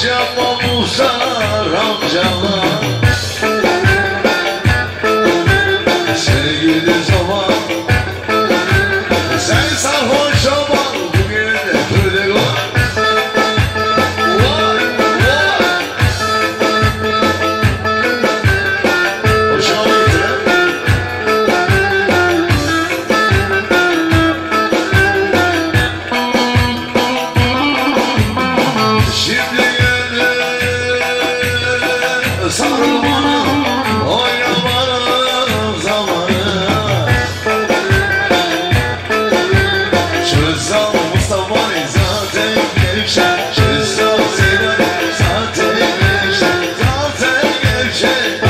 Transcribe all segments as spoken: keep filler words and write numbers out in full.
Cemal Muhtar amcama sevgili zaman sen sarhoş ama bugün de böyle var. Vay vay hoşuma gitti. Şimdi sarılmanın, oynamanın zamanı. Şırsal Mustafa'yı zaten gevşek, Şırsal Zeynep zaten gevşek, zaten gevşek.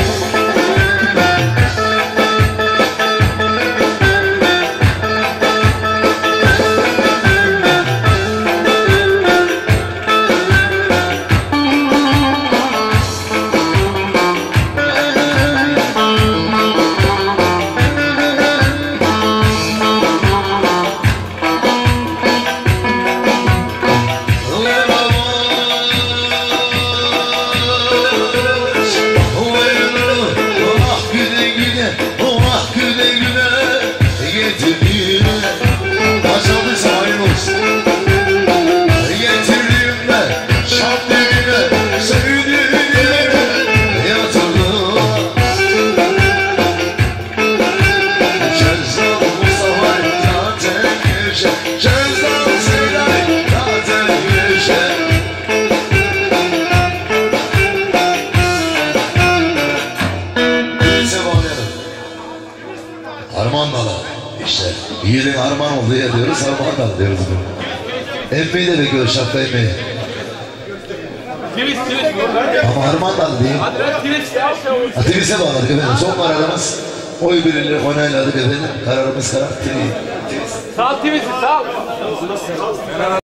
Armağan Dalı işte. Yiğidin armağan olduğu yer diyoruz, Armağan Dalı diyoruz. Emmeyi de bekliyoruz, şapka emmeyi. Ama Armağan Dalı diyeyim. Twist'e bağladık efendim. Son kararımız oy birliğiyle onayladık efendim. Kararımız karar. Twist. Sağ Twist, sağ.